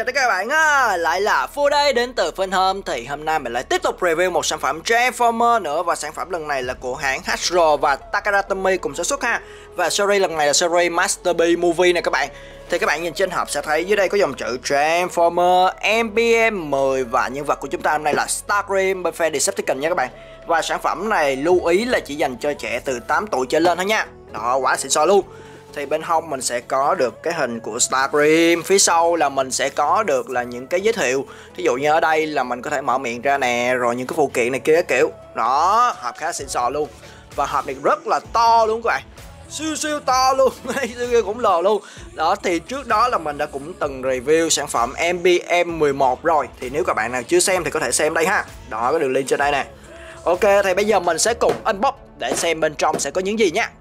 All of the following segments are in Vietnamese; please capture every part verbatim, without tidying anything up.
chào tất cả các bạn á, lại là Phu đây đến từ Funhome. Thì hôm nay mình lại tiếp tục review một sản phẩm Transformer nữa. Và sản phẩm lần này là của hãng Hasbro và Takara Tomy cùng sản xuất ha. Và series lần này là series Masterpiece Movie nè các bạn. Thì các bạn nhìn trên hộp sẽ thấy dưới đây có dòng chữ Transformer M B M mười. Và nhân vật của chúng ta hôm nay là Starscream bên phe Decepticon nha các bạn. Và sản phẩm này lưu ý là chỉ dành cho trẻ từ tám tuổi trở lên thôi nha. Đó, quá xịn sò luôn. Thì bên hông mình sẽ có được cái hình của Starscream. Phía sau là mình sẽ có được là những cái giới thiệu. Thí dụ như ở đây là mình có thể mở miệng ra nè, rồi những cái phụ kiện này kia kiểu. Đó, hộp khá xịn sò luôn. Và hộp này rất là to luôn các bạn, siêu siêu to luôn, siêu cũng lồ luôn. Đó, thì trước đó là mình đã cũng từng review sản phẩm M B M mười một rồi. Thì nếu các bạn nào chưa xem thì có thể xem đây ha. Đó, có đường link trên đây nè. Ok, thì bây giờ mình sẽ cùng unbox để xem bên trong sẽ có những gì nha.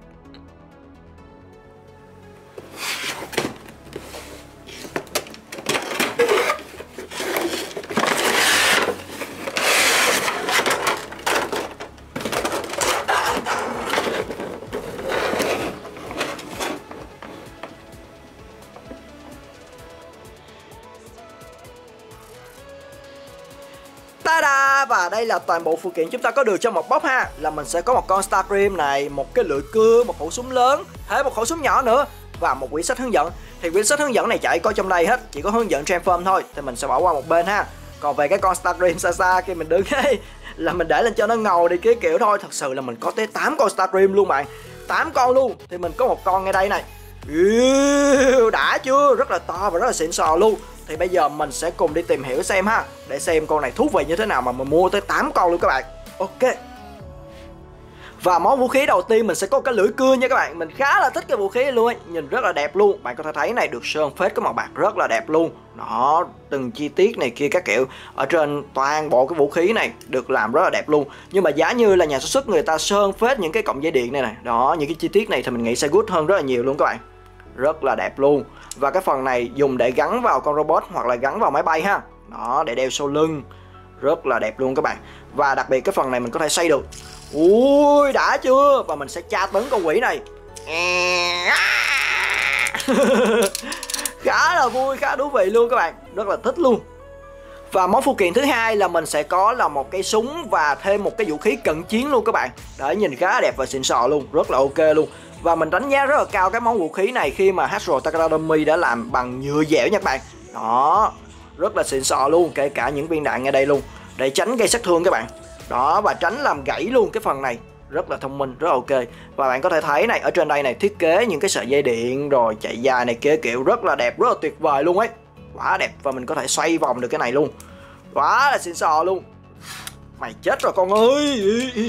Ta-da! Và đây là toàn bộ phụ kiện chúng ta có được trong một box ha. Là mình sẽ có một con Starscream này, một cái lưỡi cưa, một khẩu súng lớn, thêm một khẩu súng nhỏ nữa và một quyển sách hướng dẫn. Thì quyển sách hướng dẫn này chả có trong đây hết, chỉ có hướng dẫn Transform thôi. Thì mình sẽ bỏ qua một bên ha. Còn về cái con Starscream xa xa kia mình đứng ấy là mình để lên cho nó ngầu đi cái kiểu thôi. Thật sự là mình có tới tám con Starscream luôn bạn, tám con luôn. Thì mình có một con ngay đây này. Yêu, đã chưa? Rất là to và rất là xịn sò luôn. Thì bây giờ mình sẽ cùng đi tìm hiểu xem ha, để xem con này thú vị như thế nào mà mình mua tới tám con luôn các bạn. Ok. Và món vũ khí đầu tiên mình sẽ có cái lưỡi cưa nha các bạn. Mình khá là thích cái vũ khí này luôn ấy. Nhìn rất là đẹp luôn. Bạn có thể thấy này, được sơn phết cái màu bạc rất là đẹp luôn. Đó, từng chi tiết này kia các kiểu ở trên toàn bộ cái vũ khí này được làm rất là đẹp luôn. Nhưng mà giá như là nhà sản xuất người ta sơn phết những cái cọng dây điện này này. Đó, những cái chi tiết này thì mình nghĩ sẽ good hơn rất là nhiều luôn các bạn. Rất là đẹp luôn. Và cái phần này dùng để gắn vào con robot hoặc là gắn vào máy bay ha. Đó, để đeo sau lưng. Rất là đẹp luôn các bạn. Và đặc biệt cái phần này mình có thể xoay được. Ui, đã chưa? Và mình sẽ tra tấn con quỷ này. Khá là vui, khá thú vị luôn các bạn. Rất là thích luôn. Và món phụ kiện thứ hai là mình sẽ có là một cây súng và thêm một cái vũ khí cận chiến luôn các bạn. Đấy, nhìn khá đẹp và xịn sò luôn, rất là ok luôn. Và mình đánh giá rất là cao cái món vũ khí này khi mà Hasbro Takara Tomy đã làm bằng nhựa dẻo nha các bạn. Đó, rất là xịn sò luôn, kể cả những viên đạn ngay đây luôn, để tránh gây sát thương các bạn. Đó, và tránh làm gãy luôn cái phần này. Rất là thông minh, rất là ok. Và bạn có thể thấy này, ở trên đây này thiết kế những cái sợi dây điện rồi chạy dài này kia kiểu rất là đẹp, rất là tuyệt vời luôn ấy. Quá đẹp. Và mình có thể xoay vòng được cái này luôn. Quá là xịn sò luôn. Mày chết rồi con ơi.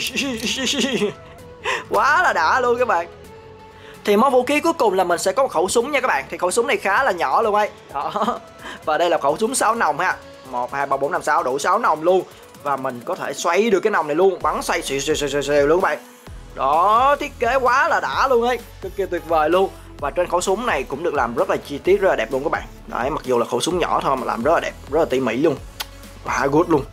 Quá là đã luôn các bạn. Thì món vũ khí cuối cùng là mình sẽ có một khẩu súng nha các bạn. Thì khẩu súng này khá là nhỏ luôn ấy. Đó. Và đây là khẩu súng sáu nòng ha. một, hai, ba, bốn, năm, sáu, đủ sáu nòng luôn. Và mình có thể xoay được cái nòng này luôn, bắn xoay xìu xìu xìu xìu luôn các bạn. Đó, thiết kế quá là đã luôn ấy, cực kỳ tuyệt vời luôn. Và trên khẩu súng này cũng được làm rất là chi tiết, rất là đẹp luôn các bạn. Đấy, mặc dù là khẩu súng nhỏ thôi mà làm rất là đẹp, rất là tỉ mỉ luôn. Quá good luôn.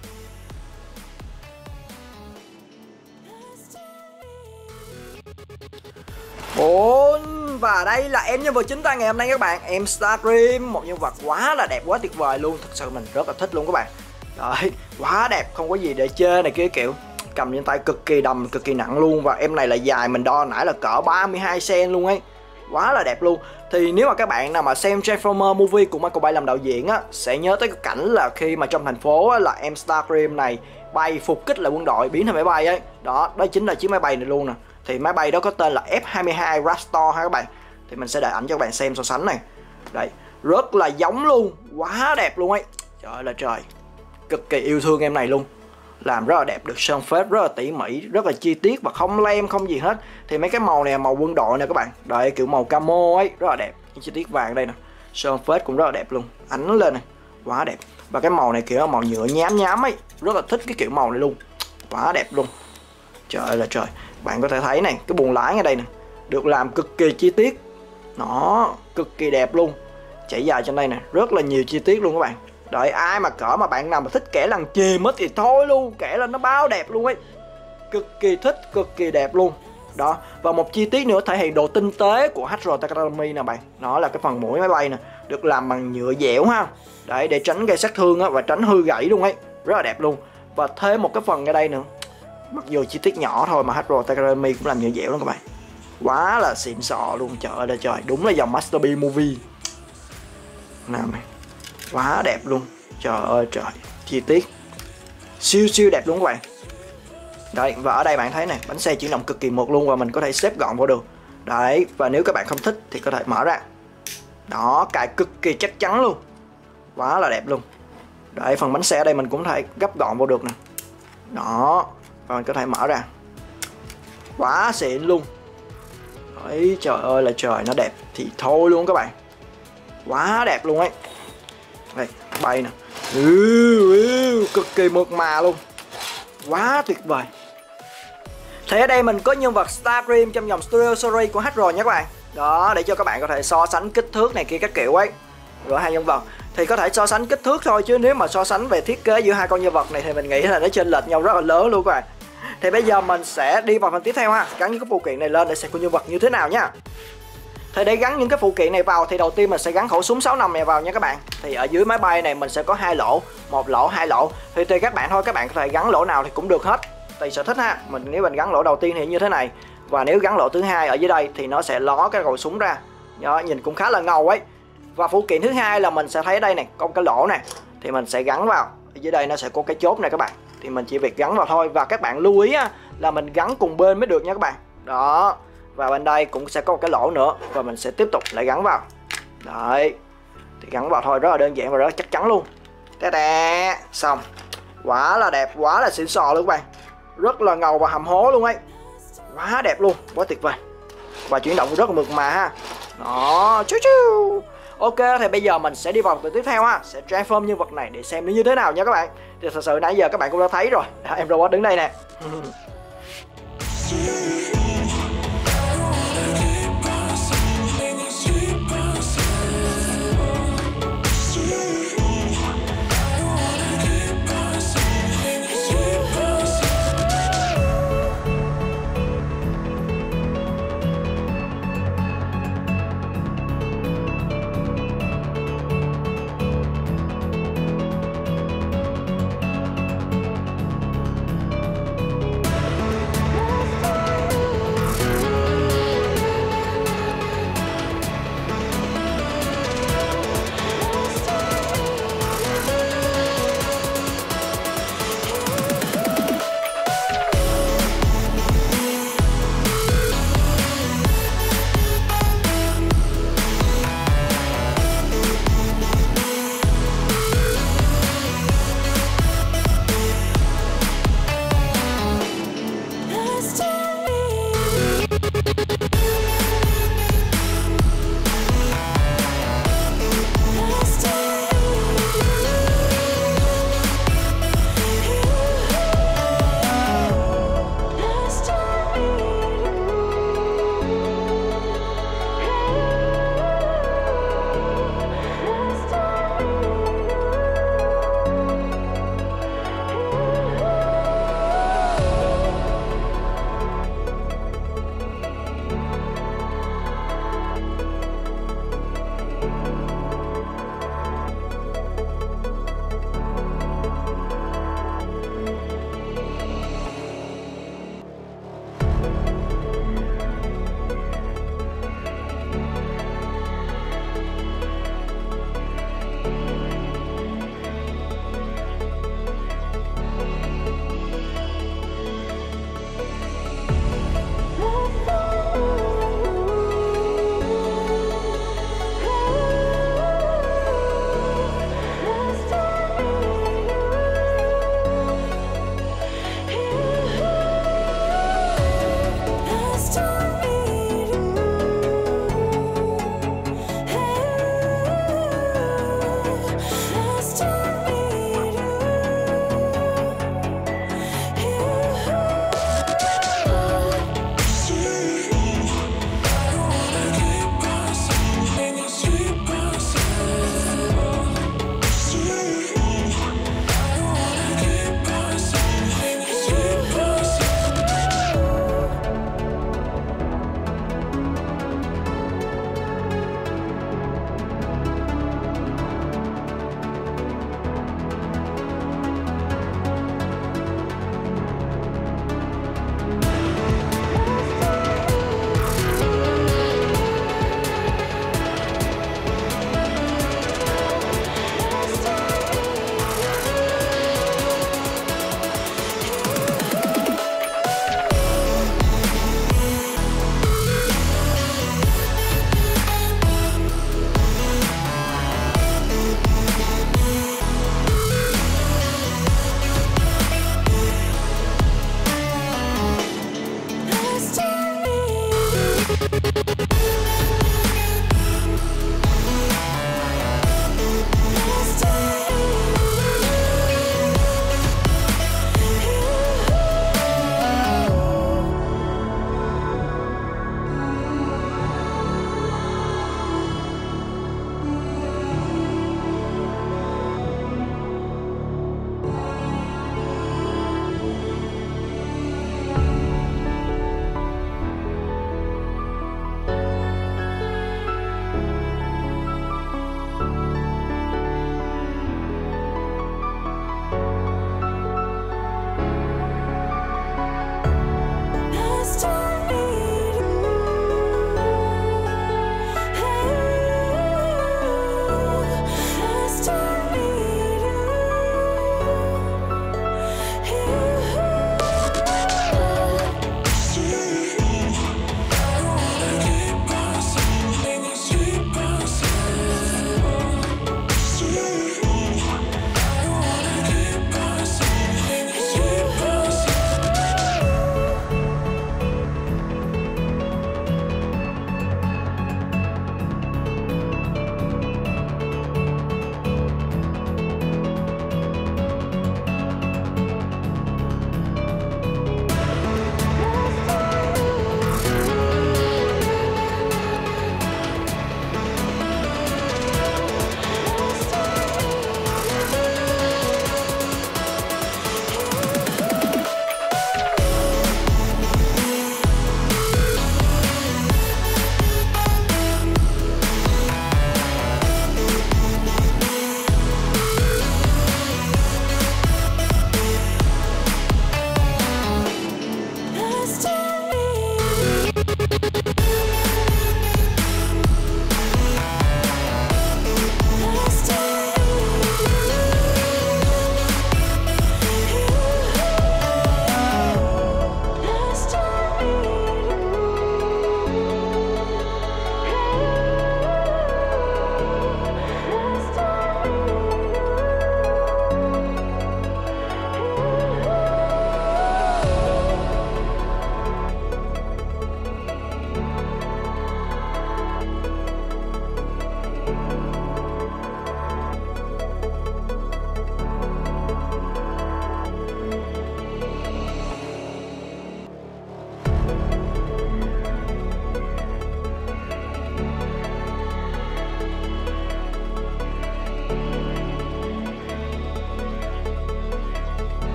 Ồ, và đây là em nhân vật chính ta ngày hôm nay các bạn, em Starscream, một nhân vật quá là đẹp, quá tuyệt vời luôn. Thật sự mình rất là thích luôn các bạn. Đấy, quá đẹp, không có gì để chê này kia kiểu. Cầm trên tay cực kỳ đầm, cực kỳ nặng luôn. Và em này là dài, mình đo nãy là cỡ ba mươi hai xăng-ti-mét luôn ấy. Quá là đẹp luôn. Thì nếu mà các bạn nào mà xem Transformer Movie của Michael Bay làm đạo diễn á, sẽ nhớ tới cái cảnh là khi mà trong thành phố á, là em Starscream này bay phục kích lại quân đội biến thành máy bay ấy. Đó, đó chính là chiếc máy bay này luôn nè. Thì máy bay đó có tên là F hai mươi hai Raptor ha các bạn. Thì mình sẽ để ảnh cho các bạn xem so sánh này. Đây, rất là giống luôn, quá đẹp luôn ấy. Trời ơi là trời. Cực kỳ yêu thương em này luôn. Làm rất là đẹp, được sơn phết rất là tỉ mỉ, rất là chi tiết và không lem không gì hết. Thì mấy cái màu này là màu quân đội nè các bạn. Đây, kiểu màu camo ấy, rất là đẹp. Những chi tiết vàng đây nè, sơn phết cũng rất là đẹp luôn, ánh lên này, quá đẹp. Và cái màu này kiểu màu nhựa nhám nhám ấy, rất là thích cái kiểu màu này luôn, quá đẹp luôn. Trời ơi là trời. Bạn có thể thấy này, cái buồng lái ngay đây nè, được làm cực kỳ chi tiết. Nó cực kỳ đẹp luôn. Chạy dài trên đây nè, rất là nhiều chi tiết luôn các bạn. Đợi ai mà cỡ mà bạn nào mà thích kẻ lằn chìm á thì thôi luôn, kẻ lên nó bao đẹp luôn ấy. Cực kỳ thích, cực kỳ đẹp luôn. Đó, và một chi tiết nữa thể hiện độ tinh tế của hát rờ Takatomi nè bạn. Nó là cái phần mũi máy bay nè, được làm bằng nhựa dẻo ha. Đấy, để tránh gây sát thương á, và tránh hư gãy luôn ấy. Rất là đẹp luôn. Và thêm một cái phần ở đây nữa. Mặc dù chi tiết nhỏ thôi mà hát rờ Takatomi cũng làm nhựa dẻo lắm các bạn. Quá là xịn sò luôn, trời ơi là trời, đúng là dòng Masterpiece Movie. Nào mày, quá đẹp luôn, trời ơi trời, chi tiết siêu siêu đẹp luôn các bạn. Đấy, và ở đây bạn thấy này, bánh xe chuyển động cực kỳ mượt luôn và mình có thể xếp gọn vào được. Đấy, và nếu các bạn không thích thì có thể mở ra. Đó, cài cực kỳ chắc chắn luôn, quá là đẹp luôn. Đấy, phần bánh xe ở đây mình cũng có thể gấp gọn vào được nè. Đó, và mình có thể mở ra. Quá xịn luôn. Đấy, trời ơi là trời, nó đẹp thì thôi luôn các bạn. Quá đẹp luôn ấy. Đây, bay nè. Yêu, yêu, cực kỳ mượt mà luôn. Quá tuyệt vời. Thì ở đây mình có nhân vật Starscream trong dòng Studio Series của hát rờ nha các bạn. Đó, để cho các bạn có thể so sánh kích thước này kia các kiểu ấy. Rồi hai nhân vật thì có thể so sánh kích thước thôi, chứ nếu mà so sánh về thiết kế giữa hai con nhân vật này thì mình nghĩ là nó chênh lệch nhau rất là lớn luôn các bạn. Thì bây giờ mình sẽ đi vào phần tiếp theo ha, gắn những cái phụ kiện này lên để xem con nhân vật như thế nào nha. Thì để gắn những cái phụ kiện này vào thì đầu tiên mình sẽ gắn khẩu súng sáu năm này vào nha các bạn. Thì ở dưới máy bay này mình sẽ có hai lỗ, một lỗ, hai lỗ. Thì tùy các bạn thôi, các bạn có thể gắn lỗ nào thì cũng được hết, tùy sở thích ha. Mình nếu mình gắn lỗ đầu tiên thì như thế này, và nếu gắn lỗ thứ hai ở dưới đây thì nó sẽ ló cái khẩu súng ra. Đó, nhìn cũng khá là ngầu ấy. Và phụ kiện thứ hai là mình sẽ thấy đây này, có cái lỗ này thì mình sẽ gắn vào. Ở dưới đây nó sẽ có cái chốt này các bạn. Thì mình chỉ việc gắn vào thôi, và các bạn lưu ý á, là mình gắn cùng bên mới được nha các bạn. Đó. Và bên đây cũng sẽ có một cái lỗ nữa, và mình sẽ tiếp tục lại gắn vào. Đấy, thì gắn vào thôi, rất là đơn giản và rất là chắc chắn luôn. Tè tè, xong. Quá là đẹp, quá là xịn sò luôn các bạn. Rất là ngầu và hầm hố luôn ấy. Quá đẹp luôn, quá tuyệt vời. Và chuyển động rất là mượt mà ha. Đó, chú chú. Ok, thì bây giờ mình sẽ đi vào từ tiếp theo ha, sẽ transform nhân vật này để xem nó như thế nào nha các bạn. Thì thật sự nãy giờ các bạn cũng đã thấy rồi. Đó, em robot đứng đây nè.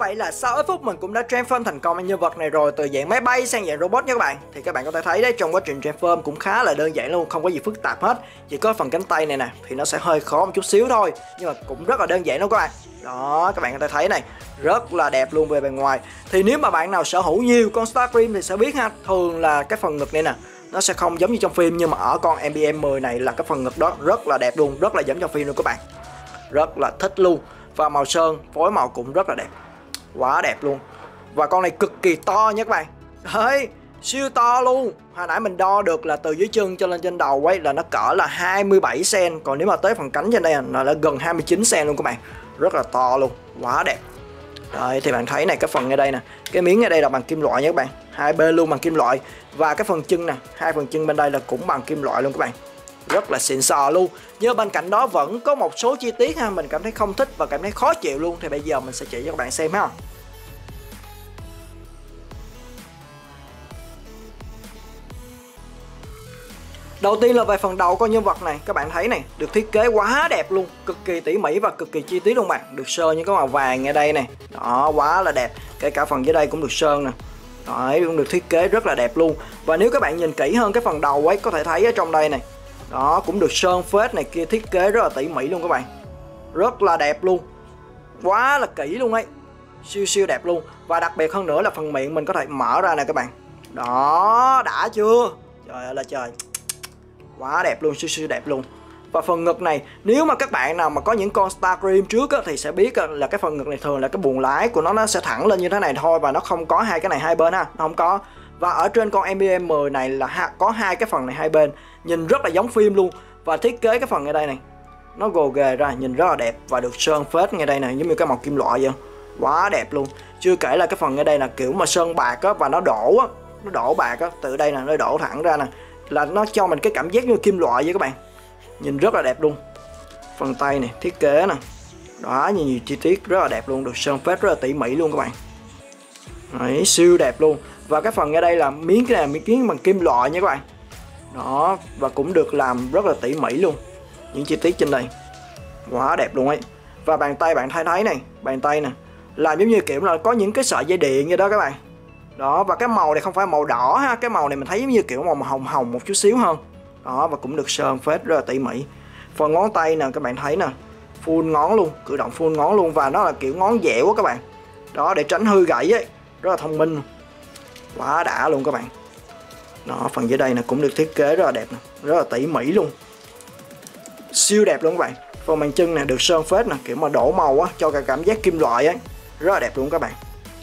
vậy là sau ít phút mình cũng đã transform thành công nhân vật này rồi, từ dạng máy bay sang dạng robot nha các bạn. Thì các bạn có thể thấy đấy, trong quá trình transform cũng khá là đơn giản luôn, không có gì phức tạp hết. Chỉ có phần cánh tay này nè thì nó sẽ hơi khó một chút xíu thôi, nhưng mà cũng rất là đơn giản luôn các bạn. Đó, các bạn có thể thấy này, rất là đẹp luôn về bề ngoài. Thì nếu mà bạn nào sở hữu nhiều con Starscream thì sẽ biết ha, thường là cái phần ngực này nè nó sẽ không giống như trong phim, nhưng mà ở con em bê em mười này là cái phần ngực đó rất là đẹp luôn, rất là giống trong phim luôn các bạn. Rất là thích luôn. Và màu sơn phối màu cũng rất là đẹp, quá đẹp luôn. Và con này cực kỳ to nha các bạn. Đấy, siêu to luôn. Hồi nãy mình đo được là từ dưới chân cho lên trên đầu ấy là nó cỡ là hai mươi bảy xăng-ti-mét. Còn nếu mà tới phần cánh trên đây là, là gần hai mươi chín xăng-ti-mét luôn các bạn. Rất là to luôn, quá đẹp. Đấy, thì bạn thấy này, cái phần ngay đây nè, cái miếng ngay đây là bằng kim loại nha các bạn. Hai bên luôn bằng kim loại. Và cái phần chân nè, hai phần chân bên đây là cũng bằng kim loại luôn các bạn. Rất là xịn sò luôn. Nhưng bên cạnh đó vẫn có một số chi tiết ha, mình cảm thấy không thích và cảm thấy khó chịu luôn. Thì bây giờ mình sẽ chỉ cho các bạn xem ha. Đầu tiên là về phần đầu con nhân vật này, các bạn thấy này, được thiết kế quá đẹp luôn, cực kỳ tỉ mỉ và cực kỳ chi tiết luôn bạn. Được sơn những cái màu vàng ngay đây này, đó, quá là đẹp. Kể cả phần dưới đây cũng được sơn nè. Đấy, cũng được thiết kế rất là đẹp luôn. Và nếu các bạn nhìn kỹ hơn cái phần đầu ấy, có thể thấy ở trong đây này, đó, cũng được sơn phết này kia, thiết kế rất là tỉ mỉ luôn các bạn. Rất là đẹp luôn, quá là kỹ luôn ấy, siêu siêu đẹp luôn. Và đặc biệt hơn nữa là phần miệng mình có thể mở ra nè các bạn. Đó, đã chưa? Trời ơi là trời, quá đẹp luôn, siêu siêu đẹp luôn. Và phần ngực này, nếu mà các bạn nào mà có những con Starscream trước á, thì sẽ biết là cái phần ngực này thường là cái buồng lái của nó nó sẽ thẳng lên như thế này thôi, và nó không có hai cái này hai bên ha, nó không có. Và ở trên con em bê em mười này là ha, có hai cái phần này hai bên, nhìn rất là giống phim luôn. Và thiết kế cái phần ngay đây này, nó gồ ghề ra, nhìn rất là đẹp và được sơn phết ngay đây này, giống như cái màu kim loại vậy, quá đẹp luôn. Chưa kể là cái phần ngay đây là kiểu mà sơn bạc á, và nó đổ á, nó đổ bạc á, từ đây nè, nó đổ thẳng ra nè, là nó cho mình cái cảm giác như kim loại vậy các bạn, nhìn rất là đẹp luôn. Phần tay này thiết kế nè, đó, nhiều, nhiều chi tiết rất là đẹp luôn, được sơn phết rất là tỉ mỉ luôn các bạn. Đấy, siêu đẹp luôn. Và cái phần ở đây là miếng cái này miếng kiến bằng kim loại nha các bạn. Đó, và cũng được làm rất là tỉ mỉ luôn, những chi tiết trên đây quá đẹp luôn ấy. Và bàn tay bạn thấy thấy này, bàn tay nè làm giống như kiểu là có những cái sợi dây điện vậy đó các bạn. Đó, và cái màu này không phải màu đỏ ha, cái màu này mình thấy giống như kiểu màu hồng hồng một chút xíu hơn. Đó, và cũng được sơn phết rất là tỉ mỉ. Phần ngón tay nè các bạn thấy nè, full ngón luôn, cử động full ngón luôn, và nó là kiểu ngón dẻo quá các bạn. Đó, để tránh hư gãy ấy, rất là thông minh, quá đã luôn các bạn. Đó, phần dưới đây nè cũng được thiết kế rất là đẹp nè, rất là tỉ mỉ luôn, siêu đẹp luôn các bạn. Phần bàn chân nè được sơn phết nè, kiểu mà đổ màu á, cho cả cảm giác kim loại ấy, rất là đẹp luôn các bạn.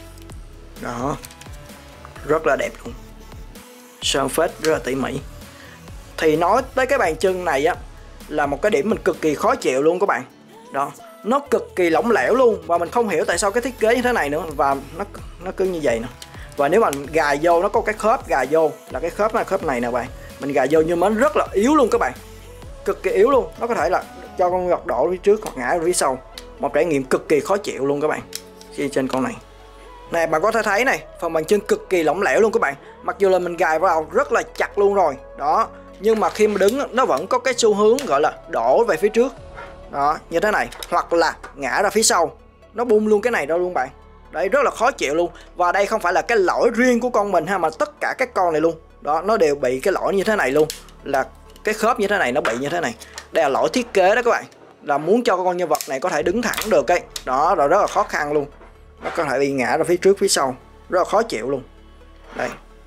Đó, rất là đẹp luôn, sơn phết rất là tỉ mỉ. Thì nói tới cái bàn chân này á, là một cái điểm mình cực kỳ khó chịu luôn các bạn. Đó, nó cực kỳ lỏng lẻo luôn, và mình không hiểu tại sao cái thiết kế như thế này nữa, và nó nó cứ như vậy nè. Và nếu mà gài vô, nó có cái khớp gài vô, là cái khớp này, khớp này nè bạn, mình gài vô nhưng mà nó rất là yếu luôn các bạn, cực kỳ yếu luôn. Nó có thể là cho con vật đổ phía trước hoặc ngã ở phía sau, một trải nghiệm cực kỳ khó chịu luôn các bạn. Khi trên con này này bạn có thể thấy này, phần bàn chân cực kỳ lỏng lẻo luôn các bạn. Mặc dù là mình gài vào rất là chặt luôn rồi đó, nhưng mà khi mà đứng nó vẫn có cái xu hướng gọi là đổ về phía trước đó, như thế này, hoặc là ngã ra phía sau, nó bung luôn cái này đâu luôn bạn. Đấy, rất là khó chịu luôn. Và đây không phải là cái lỗi riêng của con mình ha, mà tất cả các con này luôn đó, nó đều bị cái lỗi như thế này luôn, là cái khớp như thế này nó bị như thế này. Đây là lỗi thiết kế đó các bạn, là muốn cho con nhân vật này có thể đứng thẳng được ấy đó, rồi rất là khó khăn luôn. Nó có thể bị ngã ra phía trước phía sau, rất là khó chịu luôn. Đây,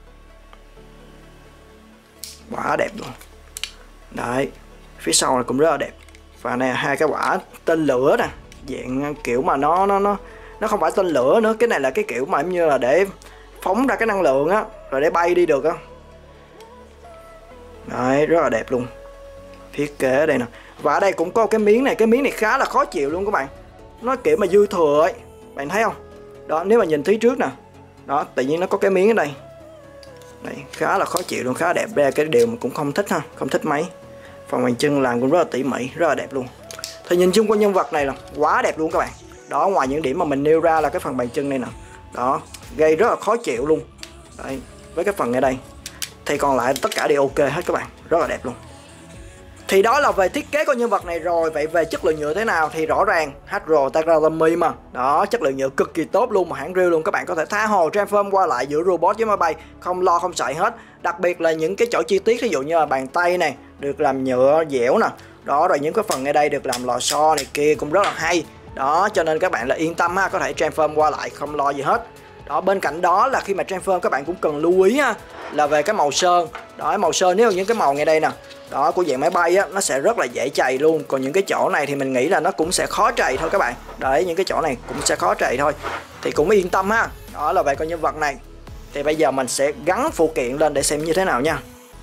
quá đẹp luôn. Đấy, phía sau này cũng rất là đẹp. Và này hai cái quả tên lửa nè, dạng kiểu mà nó nó nó nó không phải tên lửa nữa, cái này là cái kiểu mà giống như là để phóng ra cái năng lượng á, rồi để bay đi được á. Đấy, rất là đẹp luôn, thiết kế ở đây nè. Và ở đây cũng có cái miếng này, cái miếng này khá là khó chịu luôn các bạn, nó kiểu mà dư thừa ấy, bạn thấy không? Đó, nếu mà nhìn phía trước nè, đó, tự nhiên nó có cái miếng ở đây. Đấy, khá là khó chịu luôn, khá là đẹp. Đây là cái điều mà cũng không thích ha, không thích mấy. Phần bàn chân làm cũng rất là tỉ mỉ, rất là đẹp luôn. Thì nhìn chung con nhân vật này là quá đẹp luôn các bạn. Đó, ngoài những điểm mà mình nêu ra là cái phần bàn chân này nè, đó, gây rất là khó chịu luôn. Đấy, với cái phần ở đây thì còn lại tất cả đều ok hết các bạn, rất là đẹp luôn. Thì đó là về thiết kế của nhân vật này rồi. Vậy về chất lượng nhựa thế nào thì rõ ràng Hasbro Takaratomy mà. Đó, chất lượng nhựa cực kỳ tốt luôn mà hãng real luôn. Các bạn có thể tha hồ transform qua lại giữa robot với máy bay, không lo không sợ hết. Đặc biệt là những cái chỗ chi tiết, ví dụ như là bàn tay này được làm nhựa dẻo nè. Đó, rồi những cái phần ngay đây được làm lò xo này kia cũng rất là hay. Đó, cho nên các bạn là yên tâm ha, có thể transform qua lại không lo gì hết. Đó, bên cạnh đó là khi mà transform các bạn cũng cần lưu ý ha, là về cái màu sơn. Đó, màu sơn nếu những cái màu ngay đây nè, đó, của dạng máy bay á, nó sẽ rất là dễ chày luôn. Còn những cái chỗ này thì mình nghĩ là nó cũng sẽ khó chày thôi các bạn. Đấy, những cái chỗ này cũng sẽ khó chày thôi. Thì cũng yên tâm ha. Đó là về con nhân vật này. Thì bây giờ mình sẽ gắn phụ kiện lên để xem như thế nào nha.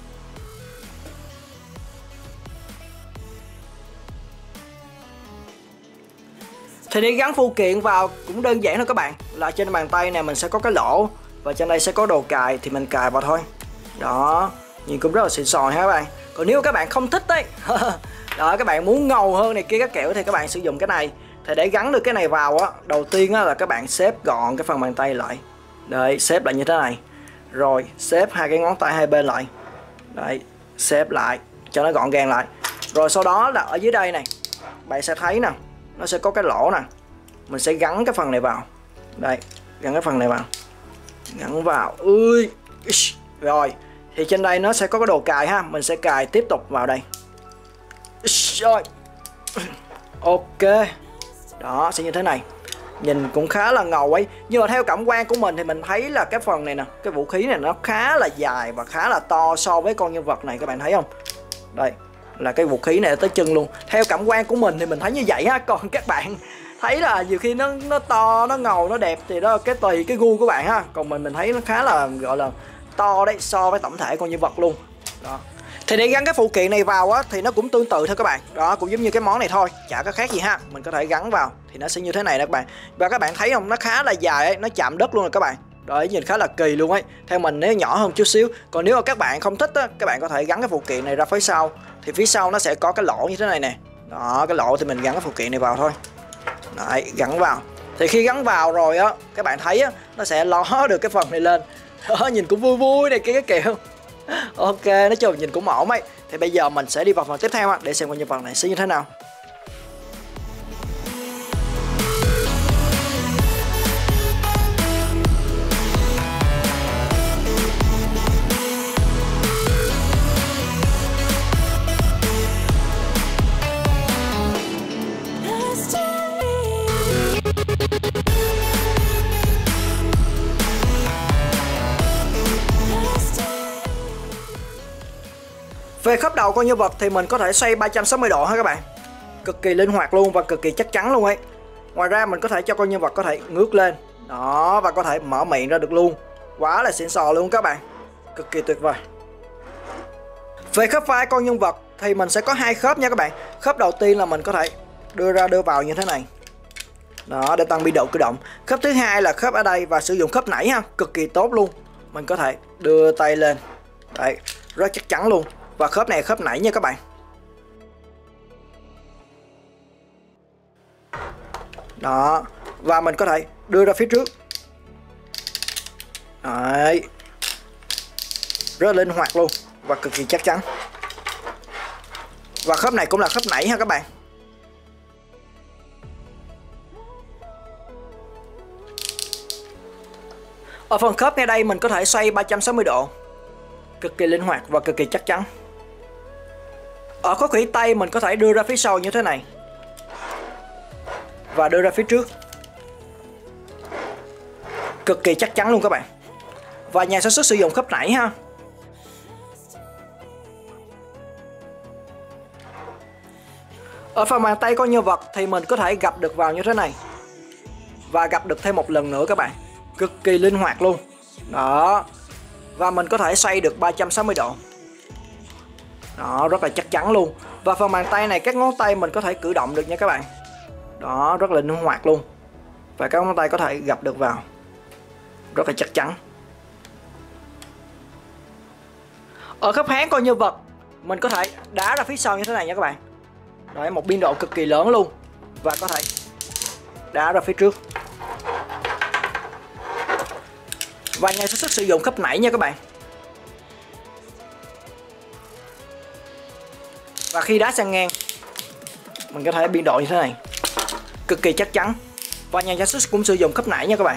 Thì để gắn phụ kiện vào cũng đơn giản thôi các bạn. Là trên bàn tay này mình sẽ có cái lỗ, và trên đây sẽ có đồ cài thì mình cài vào thôi. Đó, nhìn cũng rất là xịn sò ha các bạn. Còn nếu các bạn không thích đấy đó, các bạn muốn ngầu hơn này kia các kiểu thì các bạn sử dụng cái này. Thì để gắn được cái này vào á, đầu tiên á là các bạn xếp gọn cái phần bàn tay lại. Đấy, xếp lại như thế này. Rồi xếp hai cái ngón tay hai bên lại. Đấy, xếp lại cho nó gọn gàng lại. Rồi sau đó là ở dưới đây này, bạn sẽ thấy nè, nó sẽ có cái lỗ nè. Mình sẽ gắn cái phần này vào. Đây, gắn cái phần này vào. Gắn vào. Ui. Rồi, thì trên đây nó sẽ có cái đồ cài ha. Mình sẽ cài tiếp tục vào đây. Rồi. Ok. Đó, sẽ như thế này. Nhìn cũng khá là ngầu ấy. Nhưng mà theo cảm quan của mình thì mình thấy là cái phần này nè, cái vũ khí này nó khá là dài và khá là to so với con nhân vật này, các bạn thấy không? Đây, là cái vũ khí này tới chân luôn. Theo cảm quan của mình thì mình thấy như vậy ha. Còn các bạn thấy là nhiều khi nó nó to, nó ngầu, nó đẹp thì đó cái tùy cái gu của bạn ha. Còn mình mình thấy nó khá là gọi là to đấy so với tổng thể con nhân vật luôn. Đó. Thì để gắn cái phụ kiện này vào á thì nó cũng tương tự thôi các bạn. Đó, cũng giống như cái món này thôi, chả có khác gì ha. Mình có thể gắn vào thì nó sẽ như thế này nè các bạn. Và các bạn thấy không, nó khá là dài ấy, nó chạm đất luôn rồi các bạn. Đấy, nhìn khá là kỳ luôn ấy. Theo mình nếu nhỏ hơn chút xíu. Còn nếu mà các bạn không thích á, các bạn có thể gắn cái phụ kiện này ra phía sau. Thì phía sau nó sẽ có cái lỗ như thế này nè. Đó, cái lỗ thì mình gắn cái phụ kiện này vào thôi. Đấy, gắn vào. Thì khi gắn vào rồi á, các bạn thấy á, nó sẽ ló được cái phần này lên. Đó, nhìn cũng vui vui này cái cái kiểu. Ok, nói chung nhìn cũng ổn ấy. Thì bây giờ mình sẽ đi vào phần tiếp theo á, để xem con nhân vật này sẽ như thế nào. Về khớp đầu con nhân vật thì mình có thể xoay ba trăm sáu mươi độ ha các bạn. Cực kỳ linh hoạt luôn và cực kỳ chắc chắn luôn ấy. Ngoài ra mình có thể cho con nhân vật có thể ngước lên. Đó, và có thể mở miệng ra được luôn. Quá là xịn sò luôn các bạn. Cực kỳ tuyệt vời. Về khớp vai con nhân vật thì mình sẽ có hai khớp nha các bạn. Khớp đầu tiên là mình có thể đưa ra đưa vào như thế này. Đó, để tăng biên độ cử động. Khớp thứ hai là khớp ở đây và sử dụng khớp nảy ha, cực kỳ tốt luôn. Mình có thể đưa tay lên. Đấy, rất chắc chắn luôn. Và khớp này khớp nảy nha các bạn. Đó, và mình có thể đưa ra phía trước. Đấy, rất linh hoạt luôn và cực kỳ chắc chắn. Và khớp này cũng là khớp nảy ha các bạn. Ở phần khớp ngay đây mình có thể xoay ba trăm sáu mươi độ. Cực kỳ linh hoạt và cực kỳ chắc chắn. Ở khớp khuỷu tay mình có thể đưa ra phía sau như thế này. Và đưa ra phía trước. Cực kỳ chắc chắn luôn các bạn. Và nhà sản xuất sử dụng khớp nảy ha. Ở phần bàn tay con nhân vật thì mình có thể gập được vào như thế này. Và gập được thêm một lần nữa các bạn. Cực kỳ linh hoạt luôn. Đó. Và mình có thể xoay được ba trăm sáu mươi độ. Đó, rất là chắc chắn luôn. Và phần bàn tay này các ngón tay mình có thể cử động được nha các bạn. Đó, rất là linh hoạt luôn. Và các ngón tay có thể gập được vào. Rất là chắc chắn. Ở khớp háng con nhân vật mình có thể đá ra phía sau như thế này nha các bạn. Đấy, một biên độ cực kỳ lớn luôn. Và có thể đá ra phía trước. Và nhà sản xuất sử dụng khớp nảy nha các bạn. Và khi đá sang ngang, mình có thể biên độ như thế này, cực kỳ chắc chắn. Và nhà sản xuất cũng sử dụng khớp nảy nha các bạn.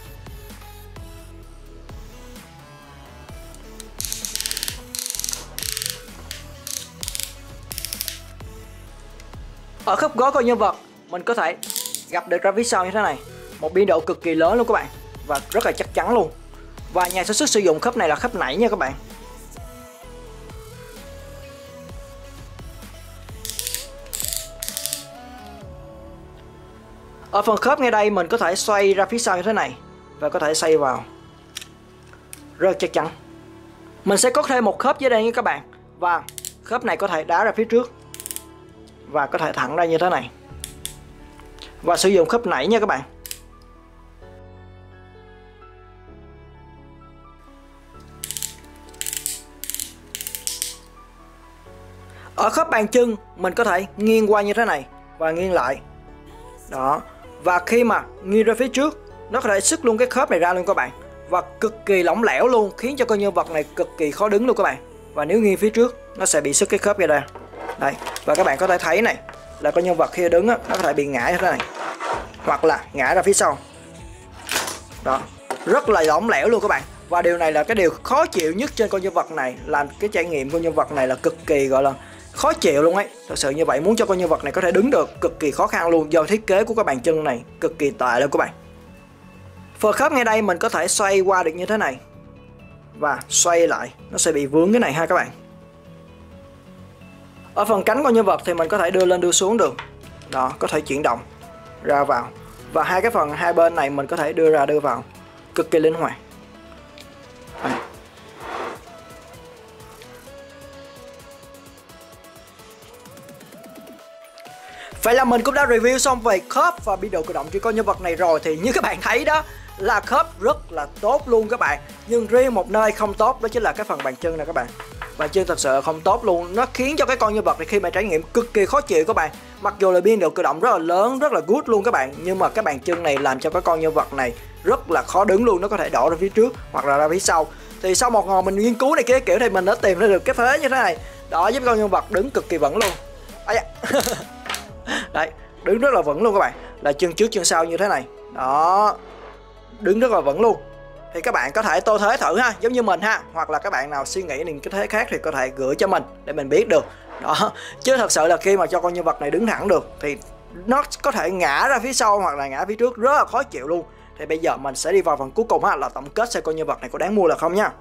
Ở khớp gối con nhân vật, mình có thể gặp được ra phía sau như thế này, một biên độ cực kỳ lớn luôn các bạn, và rất là chắc chắn luôn. Và nhà sản xuất sử dụng khớp này là khớp nảy nha các bạn. Ở phần khớp ngay đây mình có thể xoay ra phía sau như thế này, và có thể xoay vào rất chắc chắn. Mình sẽ có thêm một khớp dưới đây nha các bạn, và khớp này có thể đá ra phía trước và có thể thẳng ra như thế này, và sử dụng khớp nảy nha các bạn. Ở khớp bàn chân mình có thể nghiêng qua như thế này và nghiêng lại. Đó. Và khi mà nghiêng ra phía trước, nó có thể sức luôn cái khớp này ra luôn các bạn. Và cực kỳ lỏng lẻo luôn, khiến cho con nhân vật này cực kỳ khó đứng luôn các bạn. Và nếu nghiêng phía trước, nó sẽ bị sức cái khớp ra đây. Đây. Và các bạn có thể thấy này, là con nhân vật khi đứng á, nó có thể bị ngã như thế này, hoặc là ngã ra phía sau. Đó. Rất là lỏng lẻo luôn các bạn. Và điều này là cái điều khó chịu nhất trên con nhân vật này, làm cái trải nghiệm con nhân vật này là cực kỳ gọi là khó chịu luôn ấy. Thật sự như vậy, muốn cho con nhân vật này có thể đứng được cực kỳ khó khăn luôn, do thiết kế của các bàn chân này cực kỳ tệ luôn các bạn. Phần khớp ngay đây mình có thể xoay qua được như thế này, và xoay lại nó sẽ bị vướng cái này ha các bạn. Ở phần cánh con nhân vật thì mình có thể đưa lên đưa xuống được. Đó, có thể chuyển động ra vào. Và hai cái phần hai bên này mình có thể đưa ra đưa vào, cực kỳ linh hoạt. Đây. Vậy là mình cũng đã review xong về khớp và biên độ cử động cho con nhân vật này rồi. Thì như các bạn thấy đó, là khớp rất là tốt luôn các bạn. Nhưng riêng một nơi không tốt, đó chính là cái phần bàn chân này các bạn. Bàn chân thật sự không tốt luôn. Nó khiến cho cái con nhân vật này khi mà trải nghiệm cực kỳ khó chịu các bạn. Mặc dù là biên độ cử động rất là lớn, rất là good luôn các bạn, nhưng mà cái bàn chân này làm cho cái con nhân vật này rất là khó đứng luôn. Nó có thể đổ ra phía trước hoặc là ra phía sau. Thì sau một ngày mình nghiên cứu này kia kiểu thì mình đã tìm ra được cái thế như thế này. Đó, giúp con nhân vật đứng cực kỳ vững luôn. À, dạ. Đấy, đứng rất là vững luôn các bạn. Là chân trước chân sau như thế này. Đó, đứng rất là vững luôn. Thì các bạn có thể tô thế thử ha, giống như mình ha. Hoặc là các bạn nào suy nghĩ những cái thế khác thì có thể gửi cho mình để mình biết được. Đó, chứ thật sự là khi mà cho con nhân vật này đứng thẳng được thì nó có thể ngã ra phía sau hoặc là ngã phía trước, rất là khó chịu luôn. Thì bây giờ mình sẽ đi vào phần cuối cùng ha, là tổng kết xem con nhân vật này có đáng mua là không nha.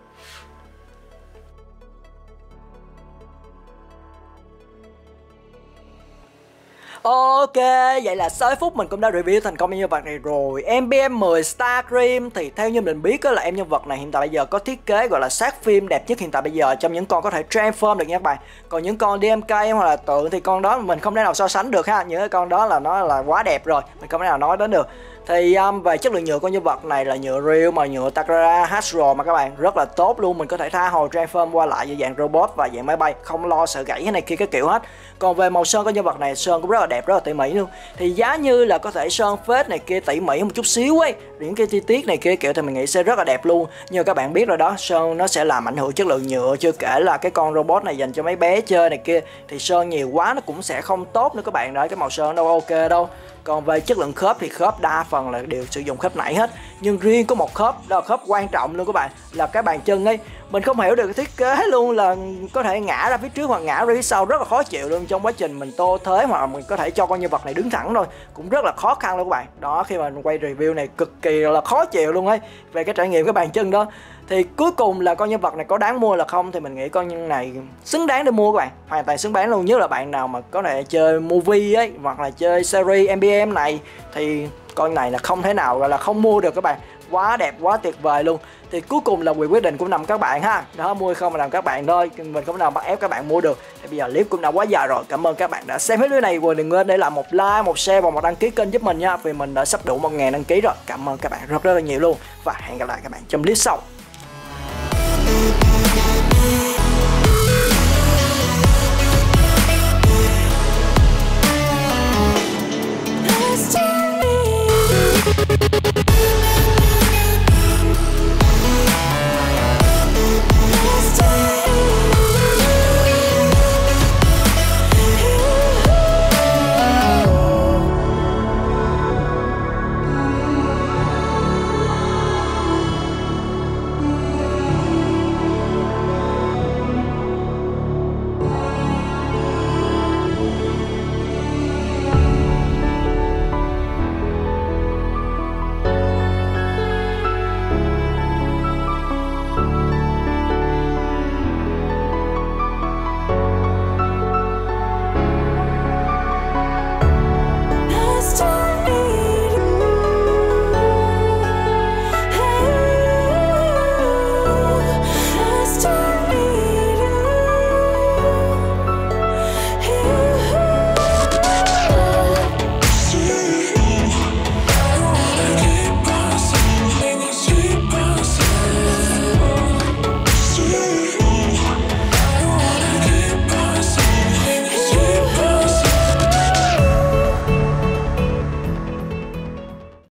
Ok, vậy là sáu phút mình cũng đã review thành công em nhân vật này rồi. em bê em mười Starscream thì theo như mình biết đó, là em nhân vật này hiện tại bây giờ có thiết kế gọi là sát phim đẹp nhất hiện tại bây giờ trong những con có thể transform được nha các bạn. Còn những con đê em ca hoặc là tượng thì con đó mình không thể nào so sánh được ha. Những cái con đó là nó là quá đẹp rồi, mình không thể nào nói đến được. Thì um, về chất lượng nhựa con nhân vật này là nhựa real mà nhựa Takara Hasbro mà các bạn, rất là tốt luôn. Mình có thể tha hồ transform qua lại như dạng robot và dạng máy bay, không lo sợ gãy cái này kia cái kiểu hết. Còn về màu sơn con nhân vật này, sơn cũng rất là đẹp, rất là tỉ mỉ luôn. Thì giá như là có thể sơn phết này kia tỉ mỉ một chút xíu ấy, những cái chi tiết này kia kiểu thì mình nghĩ sẽ rất là đẹp luôn. Nhưng các bạn biết rồi đó, sơn nó sẽ làm ảnh hưởng chất lượng nhựa, chưa kể là cái con robot này dành cho mấy bé chơi này kia thì sơn nhiều quá nó cũng sẽ không tốt nữa các bạn. Đấy, cái màu sơn đâu ok đâu. Còn về chất lượng khớp thì khớp đa phần là đều sử dụng khớp nảy hết. Nhưng riêng có một khớp, đó là khớp quan trọng luôn các bạn, là cái bàn chân ấy. Mình không hiểu được cái thiết kế luôn, là có thể ngã ra phía trước hoặc ngã ra phía sau, rất là khó chịu luôn. Trong quá trình mình tô thế hoặc là mình có thể cho con nhân vật này đứng thẳng thôi, cũng rất là khó khăn luôn các bạn. Đó, khi mà mình quay review này cực kỳ là khó chịu luôn ấy, về cái trải nghiệm cái bàn chân đó. Thì cuối cùng là con nhân vật này có đáng mua là không, thì mình nghĩ con nhân này xứng đáng để mua các bạn, hoàn toàn xứng đáng luôn. Nhất là bạn nào mà có thể chơi movie ấy hoặc là chơi series em bê em này thì con này là không thể nào gọi là không mua được các bạn. Quá đẹp, quá tuyệt vời luôn. Thì cuối cùng là quyền quyết định cũng nằm các bạn ha. Đó, mua không mà làm các bạn thôi, mình không thể nào bắt ép các bạn mua được. Thì bây giờ clip cũng đã quá dài rồi. Cảm ơn các bạn đã xem hết video này. Và đừng quên để lại một like, một share và một đăng ký kênh giúp mình nha, vì mình đã sắp đủ một ngàn đăng ký rồi. Cảm ơn các bạn rất rất là nhiều luôn. Và hẹn gặp lại các bạn trong clip sau.